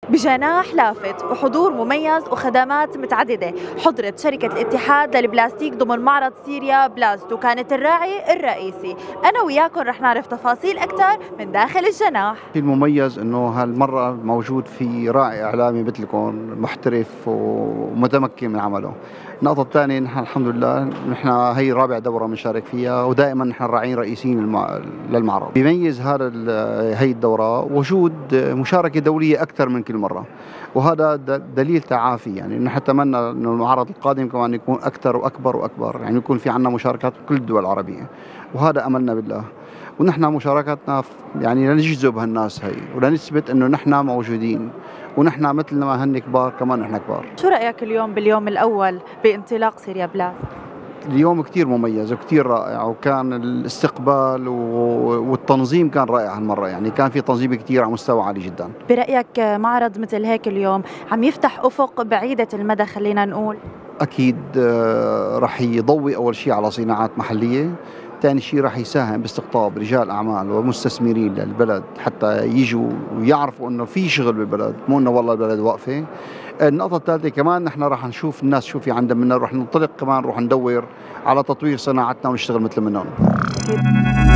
بجناح لافت وحضور مميز وخدمات متعددة، حضرت شركة الاتحاد للبلاستيك ضمن معرض سيريا بلاست وكانت الراعي الرئيسي. أنا وياكم رح نعرف تفاصيل أكثر من داخل الجناح. المميز أنه هالمرة موجود في راعي إعلامي مثلكم محترف ومتمكن من عمله. النقطة الثانية نحن الحمد لله نحن هي رابع دورة بنشارك فيها، ودائما نحن راعين رئيسيين للمعرض. بيميز هي الدورة وجود مشاركة دولية أكثر من كل مرة، وهذا دليل تعافي. يعني نحن نتمنى أنه المعرض القادم كمان يكون أكثر وأكبر وأكبر، يعني يكون في عنا مشاركات بكل الدول العربية، وهذا أملنا بالله. ونحن مشاركتنا يعني لنجذب هالناس هي ولنثبت انه نحن موجودين، ونحن مثل ما هن كبار كمان نحن كبار. شو رأيك اليوم باليوم الأول بانطلاق سيريا بلاست؟ اليوم كتير مميز وكتير رائع، وكان الاستقبال والتنظيم كان رائع هالمرة، يعني كان في تنظيم كتير على مستوى عالي جدا. برأيك معرض مثل هيك اليوم عم يفتح أفق بعيدة المدى خلينا نقول؟ أكيد رح يضوي أول شيء على صناعات محلية، ثاني شيء راح يساهم باستقطاب رجال اعمال ومستثمرين للبلد حتى يجوا ويعرفوا انه في شغل بالبلد، مو انه والله البلد واقفه. النقطه الثالثه كمان نحن راح نشوف الناس شو في عندها، منا راح ننطلق كمان، راح ندور على تطوير صناعتنا ونشتغل مثل منهم.